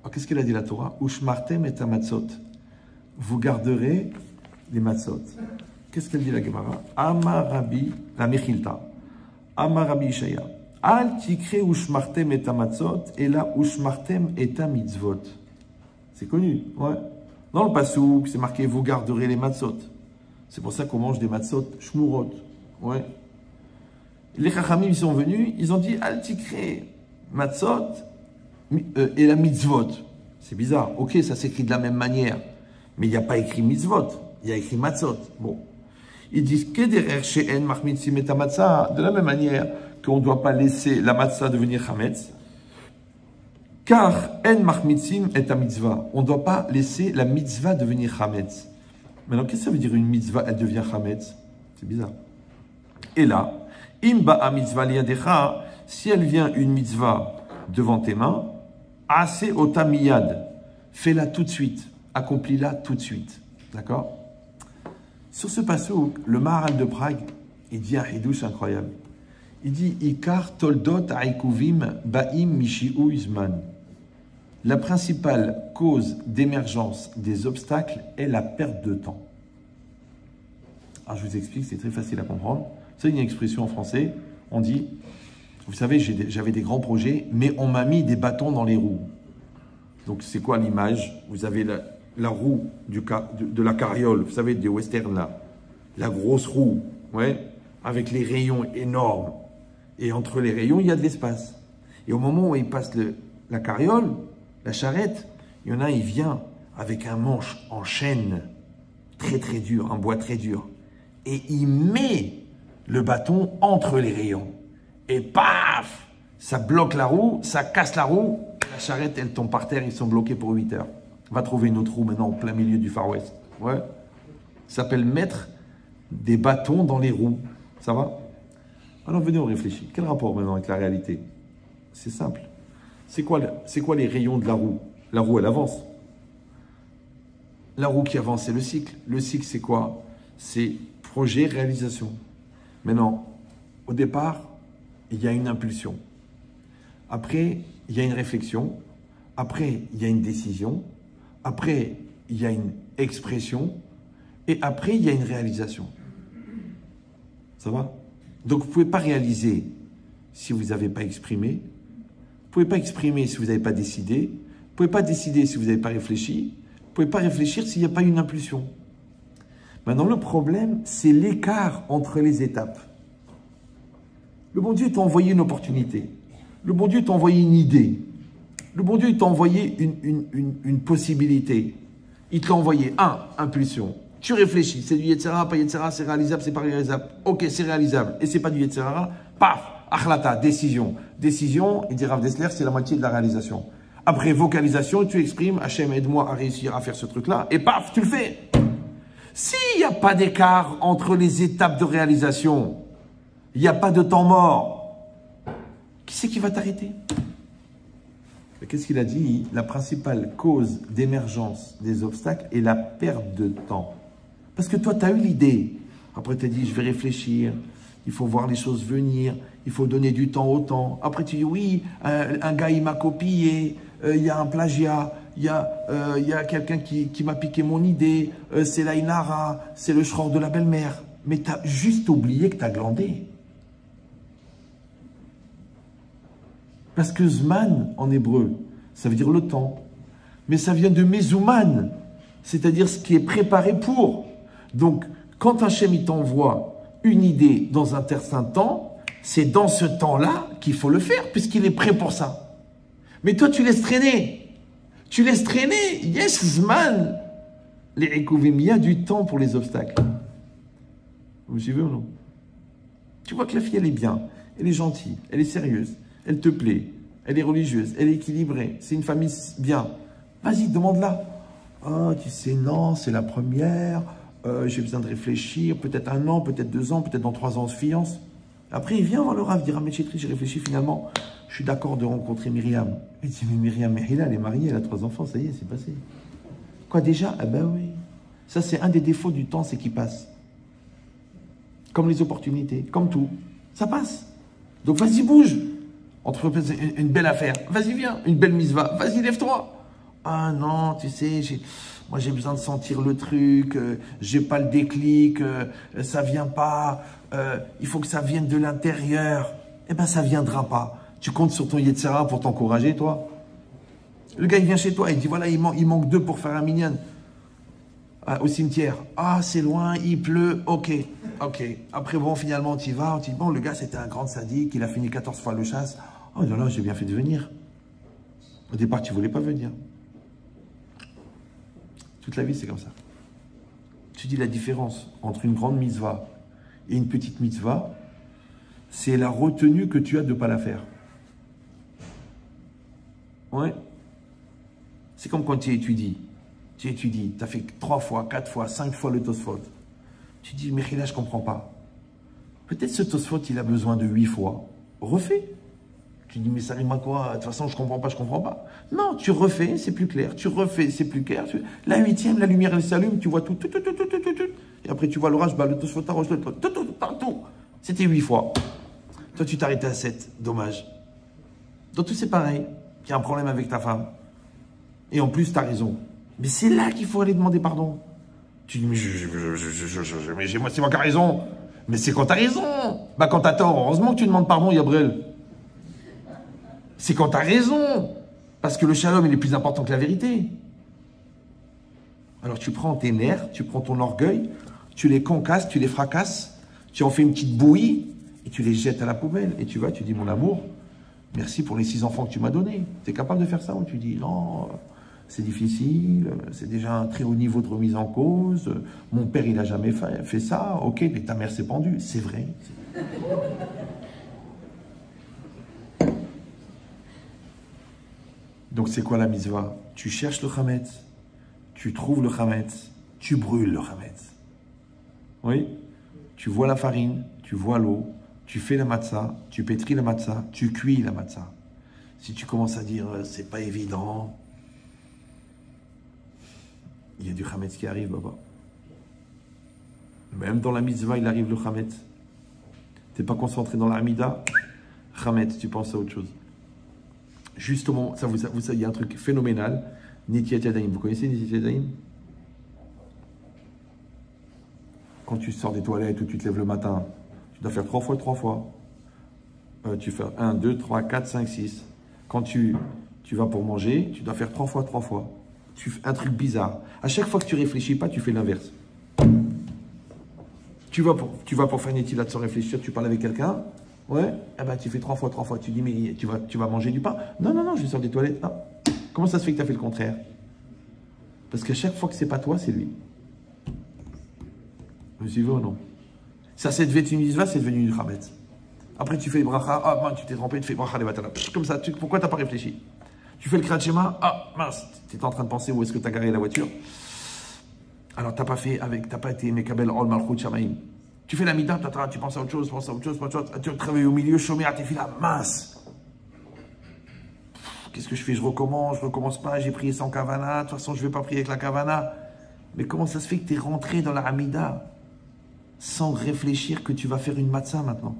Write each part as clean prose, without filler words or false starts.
Alors, qu'est-ce qu'elle a dit la Torah? Ushmartem et amatzot. Vous garderez les matzot. Qu'est-ce qu'elle dit la Gemara? Amar Rabbi, la Mechilta. Amar Rabbi Ishaya. Al tikre ushmartem et amatzot, et là ushmartem et mitzvot. C'est connu, ouais. Dans le pasouk, c'est marqué vous garderez les matzot. C'est pour ça qu'on mange des matzot shmurot, ouais. Les chachamim, ils sont venus, ils ont dit al tikre matzot et la mitzvot. C'est bizarre. Ok, ça s'écrit de la même manière, mais il n'y a pas écrit mitzvot, il y a écrit matzot. Bon. Ils disent que derrière chez En Mahmitzim et Matzah, de la même manière qu'on ne doit pas laisser la matzah devenir chametz, car En Mahmitzim est un mitzvah. On ne doit pas laisser la mitzvah devenir chametz. Maintenant, qu'est-ce que ça veut dire une mitzvah, elle devient chametz? C'est bizarre. Et là, Imba mitzvah liadecha, si elle vient une mitzvah devant tes mains, assez otamiyad, fais-la tout de suite, accomplis-la tout de suite. D'accord? Sur ce passouk, le Maharal de Prague, il dit un hidouche incroyable. Il dit Ikar toldot aikuvim ba'im mishi'u izman. La principale cause d'émergence des obstacles est la perte de temps. Alors je vous explique, c'est très facile à comprendre. C'est une expression en français, on dit, vous savez, j'avais des grands projets, mais on m'a mis des bâtons dans les roues. Donc c'est quoi l'image? Vous avez la roue de la carriole, vous savez, des westerns là, la grosse roue, ouais, avec les rayons énormes. Et entre les rayons, il y a de l'espace. Et au moment où il passe la carriole, la charrette, il y en a un, il vient avec un manche en chêne très très dur, un bois très dur. Et il met le bâton entre les rayons. Et paf, ça bloque la roue, ça casse la roue, la charrette, elle tombe par terre, ils sont bloqués pour 8 heures. On va trouver une autre roue maintenant en plein milieu du Far West. Ouais. Ça s'appelle mettre des bâtons dans les roues. Ça va? Alors venez, on réfléchit. Quel rapport maintenant avec la réalité? C'est simple. C'est quoi les rayons de la roue? La roue, elle avance. La roue qui avance, c'est le cycle. Le cycle, c'est quoi? C'est projet, réalisation. Maintenant, au départ, il y a une impulsion. Après, il y a une réflexion. Après, il y a une décision. Après, il y a une expression. Et après, il y a une réalisation. Ça va? Donc, vous ne pouvez pas réaliser si vous n'avez pas exprimé. Vous ne pouvez pas exprimer si vous n'avez pas décidé. Vous ne pouvez pas décider si vous n'avez pas réfléchi. Vous ne pouvez pas réfléchir s'il n'y a pas une impulsion. Maintenant, le problème, c'est l'écart entre les étapes. Le bon Dieu t'a envoyé une opportunité. Le bon Dieu t'a envoyé une idée. Le bon Dieu t'a envoyé une possibilité. Il te l'a envoyé. Impulsion. Tu réfléchis. C'est du Yetzirah, pas Yetzirah, c'est réalisable, c'est pas réalisable. Ok, c'est réalisable. Et c'est pas du Yetzirah. Paf, achlata, décision. Décision, il dit Rav Dessler, c'est la moitié de la réalisation. Après, vocalisation, tu exprimes, Hachem, aide-moi à réussir à faire ce truc-là. Et paf, tu le fais. S'il n'y a pas d'écart entre les étapes de réalisation, il n'y a pas de temps mort, qui c'est qui va t'arrêter? Qu'est-ce qu'il a dit? La principale cause d'émergence des obstacles est la perte de temps. Parce que toi, tu as eu l'idée. Après, tu as dit, je vais réfléchir. Il faut voir les choses venir. Il faut donner du temps au temps. Après, tu dis, oui, un gars, il m'a copié. Il y a un plagiat. Il y a quelqu'un qui m'a piqué mon idée. C'est la Inara. C'est le shror de la belle-mère. Mais tu as juste oublié que tu as glandé. Parce que Zman, en hébreu, ça veut dire le temps. Mais ça vient de Mezouman, c'est-à-dire ce qui est préparé pour. Donc, quand Hachem il t'envoie une idée dans un certain temps, c'est dans ce temps-là qu'il faut le faire, puisqu'il est prêt pour ça. Mais toi, tu laisses traîner. Tu laisses traîner. Yes, Zman. Les Ekouvim, il y a du temps pour les obstacles. Vous me suivez ou non? Tu vois que la fille, elle est bien. Elle est gentille. Elle est sérieuse. Elle te plaît, elle est religieuse, elle est équilibrée, c'est une famille bien. Vas-y, demande-la. Oh, tu sais, non, c'est la première, j'ai besoin de réfléchir, peut-être 1 an, peut-être 2 ans, peut-être dans 3 ans on se fiance. Après, il vient voir le Rav, dire, ah, mais Chétri, j'ai réfléchi finalement, je suis d'accord de rencontrer Myriam. Il dit, mais Myriam Mehila, elle est mariée, elle a 3 enfants, ça y est, c'est passé. Quoi déjà? Ah ben oui. Ça, c'est un des défauts du temps, c'est qu'il passe. Comme les opportunités, comme tout. Ça passe. Donc vas-y, bouge. Entreprise, une belle affaire. Vas-y, viens. Une belle misva. Vas-y, lève-toi. Ah non, tu sais, moi j'ai besoin de sentir le truc, j'ai pas le déclic, ça vient pas, il faut que ça vienne de l'intérieur. Eh ben ça viendra pas. Tu comptes sur ton Yetzira pour t'encourager, toi. Le gars, il vient chez toi, il dit, voilà, il manque 2 pour faire un minyan. Au cimetière. Ah, c'est loin, il pleut, ok. Après, bon, finalement, tu y vas, tu dis, bon, le gars, c'était un grand sadique, il a fini 14 fois le chasse. Oh non, non, j'ai bien fait de venir. Au départ, tu voulais pas venir. Toute la vie, c'est comme ça. Tu dis la différence entre une grande mitzvah et une petite mitzvah, c'est la retenue que tu as de ne pas la faire. Ouais. C'est comme quand tu étudies. Tu as fait 3 fois, 4 fois, 5 fois le Tosfot. Tu dis, mais là, je ne comprends pas. Peut-être ce Tosfot, il a besoin de 8 fois. Refais. Tu dis, mais ça rime à quoi? De toute façon, je ne comprends pas. Non, tu refais, c'est plus clair. Tu refais, c'est plus clair. La 8e, la lumière, elle s'allume, tu vois tout. Et après, tu vois l'orage, le Tosfot, partout. C'était 8 fois. Toi, tu t'arrêtais à 7. Dommage. Donc, tout c'est pareil. Il y a un problème avec ta femme. Et en plus, tu as raison. Mais c'est là qu'il faut aller demander pardon. Tu dis, mais c'est moi qui ai raison. Mais c'est quand tu as raison. Bah, quand tu as tort, heureusement que tu demandes pardon, Yabrel. C'est quand tu as raison. Parce que le shalom, il est plus important que la vérité. Alors, tu prends tes nerfs, tu prends ton orgueil, tu les concasses, tu les fracasses, tu en fais une petite bouillie et tu les jettes à la poubelle. Et tu vas, tu dis, mon amour, merci pour les 6 enfants que tu m'as donnés. Tu es capable de faire ça? Ou tu dis, non, c'est difficile, c'est déjà un très haut niveau de remise en cause. Mon père, il n'a jamais fait ça. Ok, mais ta mère s'est pendue. C'est vrai. Donc, c'est quoi la mitzvah? Tu cherches le chametz, tu trouves le chametz, tu brûles le chametz. Oui? Tu vois la farine, tu vois l'eau, tu fais la matzah, tu pétris la matzah, tu cuis la matzah. Si tu commences à dire, c'est pas évident, il y a du chametz qui arrive, Baba. Même dans la mitzvah, il arrive le chametz. Tu n'es pas concentré dans l'amida, chametz, tu penses à autre chose. Justement, il y a un truc phénoménal, Netiat Yadayim. Vous connaissez Netiat Yadayim? Quand tu sors des toilettes ou tu te lèves le matin, tu dois faire 3 fois. Tu fais 1, 2, 3, 4, 5, 6. Quand tu vas pour manger, tu dois faire 3 fois. Tu fais un truc bizarre. À chaque fois que tu réfléchis pas, tu fais l'inverse. Tu vas pour faire une étude sans réfléchir, tu parles avec quelqu'un. Ouais, eh ben, tu fais 3 fois. Tu dis, mais tu vas manger du pain? Non, je sors des toilettes. Non. Comment ça se fait que tu as fait le contraire? Parce qu'à chaque fois que c'est pas toi, c'est lui. Vous suivez ou non? Ça, c'est devenu une mitzvah, c'est devenu une chametz. Après, tu fais le bracha. Ah, mince, tu t'es trompé, tu fais bracha les batala. Comme ça, pourquoi tu n'as pas réfléchi? Tu fais le kriyat shema. Ah, mince, tu es en train de penser où est-ce que tu as garé la voiture. Alors, tu n'as pas été mekabel ol malchut shamaim. Tu fais la mida, tu penses à autre chose, tu travailles au milieu, chômé à tes filles, mince. Qu'est-ce que je fais? Je recommence pas, j'ai prié sans kavana, de toute façon je ne vais pas prier avec la kavana. Mais comment ça se fait que tu es rentré dans la hamida sans réfléchir que tu vas faire une matzah maintenant?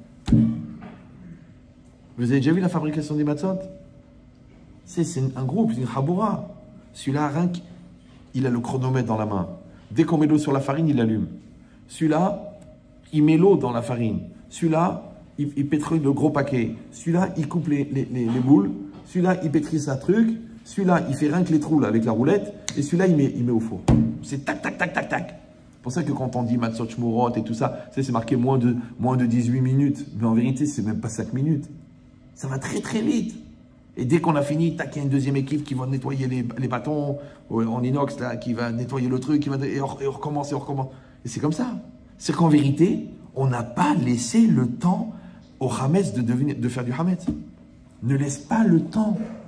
Vous avez déjà vu la fabrication des matzot? C'est un groupe, c'est une chaboura. Celui-là, il a le chronomètre dans la main. Dès qu'on met l'eau sur la farine, il l'allume. Celui-là, il met l'eau dans la farine. Celui-là, il pétrit le gros paquet. Celui-là, il coupe les boules. Celui-là, il pétrit un truc. Celui-là, il fait rien que les trous là, avec la roulette. Et celui-là, il met au four. C'est tac. C'est pour ça que quand on dit matzot shmurot et tout ça, c'est marqué moins de 18 minutes. Mais en vérité, c'est même pas 5 minutes. Ça va très très vite. Et dès qu'on a fini, tac, il y a une deuxième équipe qui va nettoyer les bâtons en inox, là, qui va nettoyer le truc, et on recommence. Et c'est comme ça. C'est qu'en vérité, on n'a pas laissé le temps au Hametz de faire du Hametz. Ne laisse pas le temps.